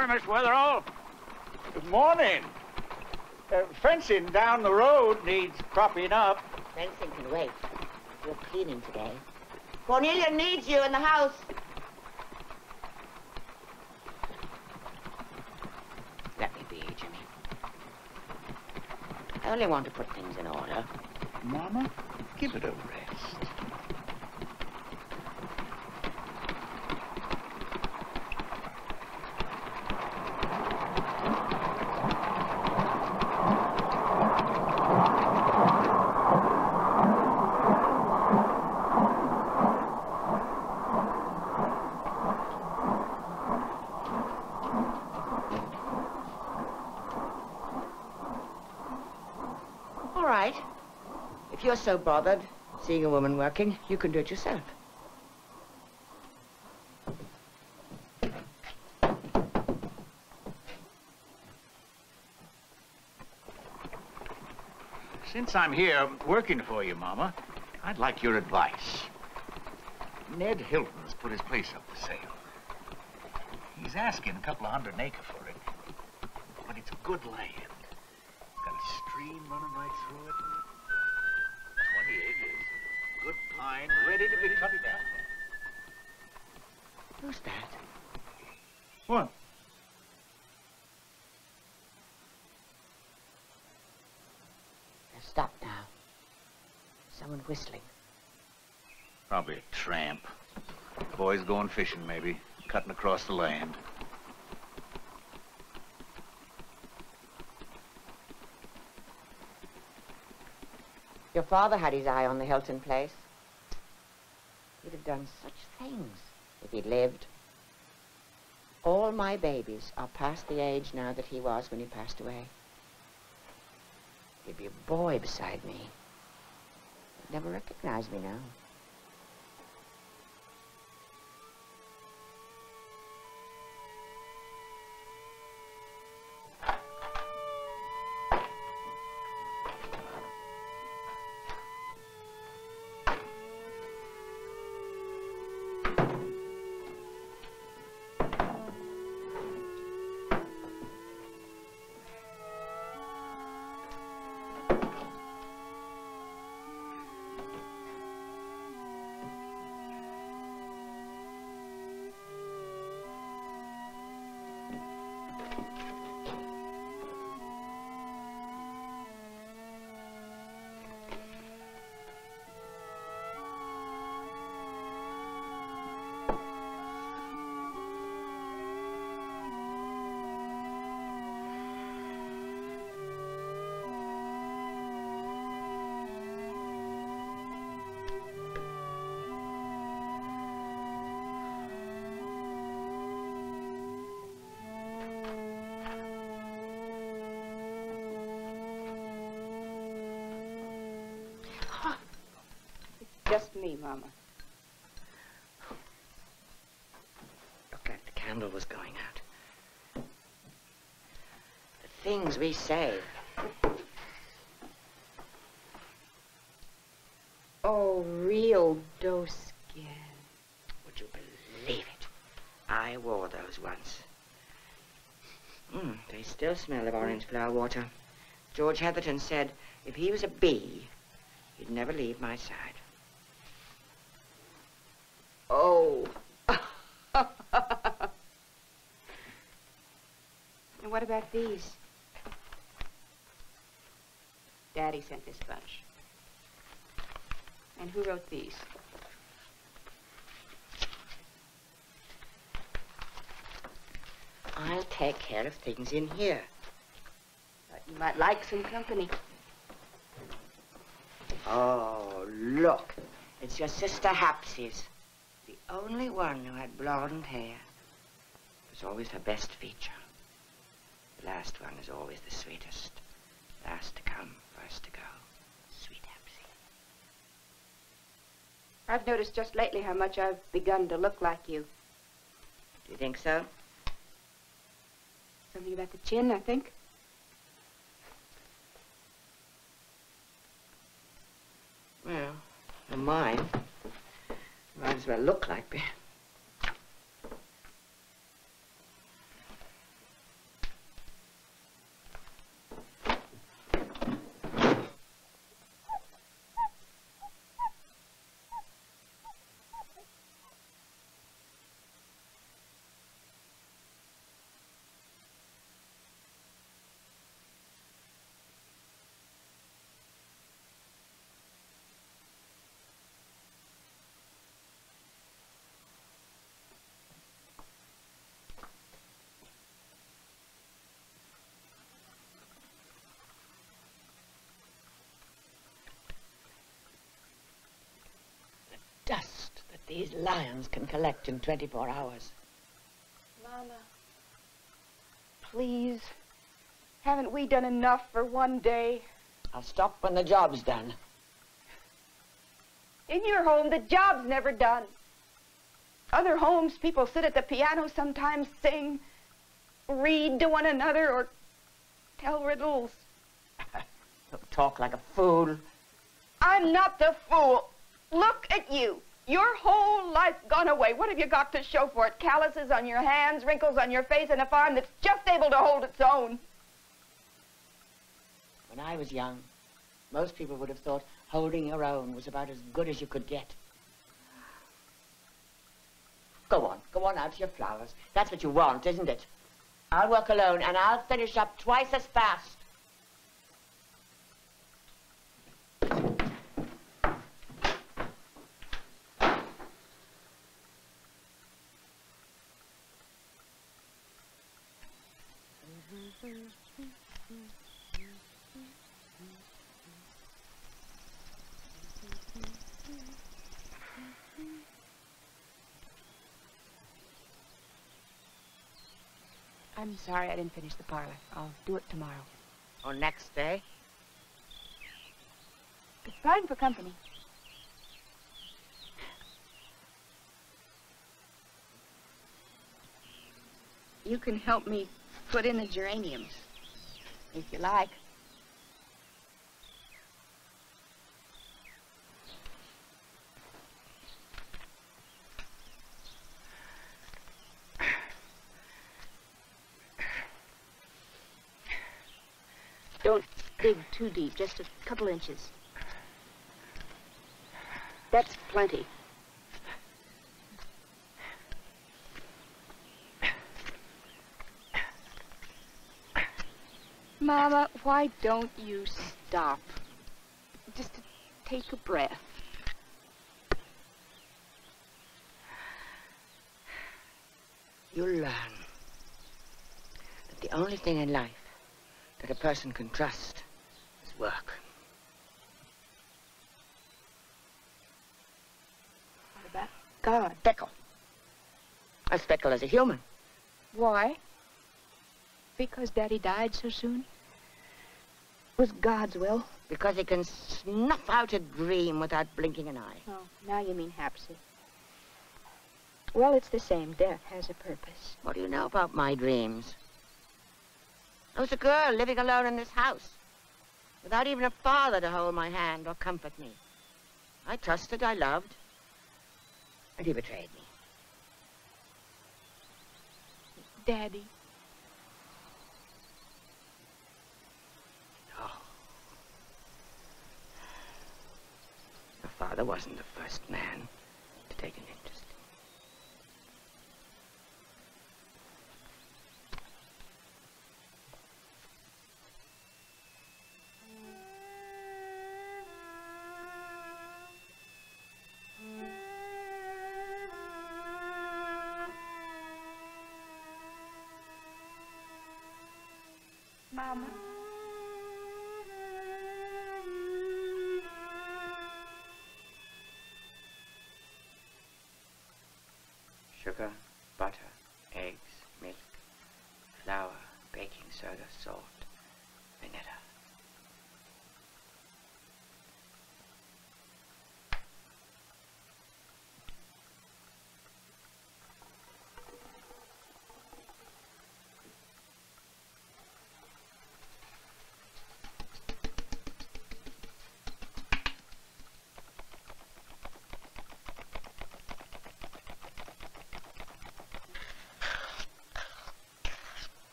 morning, Mr. Weatherall. Good morning. Fencing down the road needs propping up. Fencing can wait. We're cleaning today. Cornelia needs you in the house. Let me be, Jimmy. I only want to put things in order. Mama, give it a rest. All right. If you're so bothered seeing a woman working, you can do it yourself. Since I'm here working for you, Mama, I'd like your advice. Ned Hilton's put his place up for sale. He's asking a couple of $100 an acre for it, but it's good land. Got a stream running right through it. 20 acres. Good pine, ready to be cut down. Who's that? What? They've stopped now. Someone whistling. Probably a tramp. Boys going fishing, maybe. Cutting across the land. Your father had his eye on the Hilton place. He'd have done such things if he'd lived. All my babies are past the age now that he was when he passed away. He'd be a boy beside me. He'd never recognize me now. Just me, Mama. Looked like the candle was going out. The things we say. Oh, real doe skin. Would you believe it? I wore those once. They still smell of orange flower water. George Heatherton said if he was a bee, he'd never leave my side. Oh. And what about these? Daddy sent this bunch. And who wrote these? I'll take care of things in here. Thought you might like some company. Oh, look. It's your sister Hapsy's. The only one who had blonde hair. It was always her best feature. The last one is always the sweetest. Last to come, first to go. Sweet Hapsy. I've noticed just lately how much I've begun to look like you. Do you think so? Something about the chin, I think. Well, and mine. Might as well look like me. these lions can collect in 24 hours. Mama, please, haven't we done enough for one day? I'll stop when the job's done. In your home, the job's never done. Other homes, people sit at the piano sometimes, sing, read to one another, or tell riddles. Don't talk like a fool. I'm not the fool. Look at you. Your whole life gone away. What have you got to show for it? Calluses on your hands, wrinkles on your face, and a farm that's just able to hold its own. When I was young, most people would have thought holding your own was about as good as you could get. Go on out to your flowers. That's what you want, isn't it? I'll work alone, and I'll finish up twice as fast. I'm sorry I didn't finish the parlor. I'll do it tomorrow. Or next day. It's fine for company. You can help me put in the geraniums, if you like. Don't dig too deep, just a couple inches. That's plenty. Mama, why don't you stop? Just to take a breath. You'll learn that the only thing in life that a person can trust is work. What about God? Speckle. A Speckle as a human. Why? Because Daddy died so soon? Was God's will? Because he can snuff out a dream without blinking an eye. Oh, now you mean Hapsy. Well, it's the same. Death has a purpose. What do you know about my dreams? I was a girl living alone in this house, without even a father to hold my hand or comfort me. I trusted, I loved, and he betrayed me. Daddy. No. Your father wasn't the first man to take an interest. Mama. Sugar, butter, eggs, milk, flour, baking soda, salt, vanilla.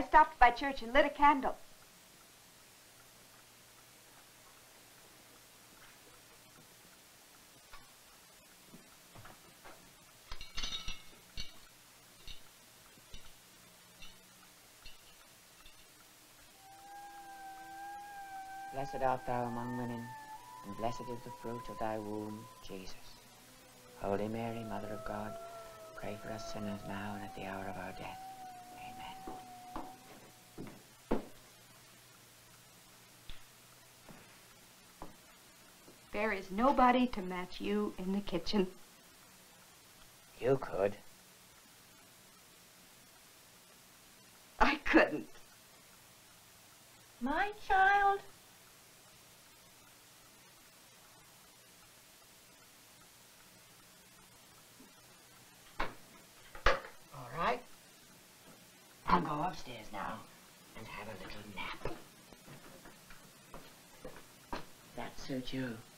I stopped by church and lit a candle. Blessed art thou among women, and blessed is the fruit of thy womb, Jesus. Holy Mary, Mother of God, pray for us sinners now and at the hour of our death. Amen. There is nobody to match you in the kitchen. You could. I couldn't. My child? All right. I'll go upstairs now and have a little nap. That suits you.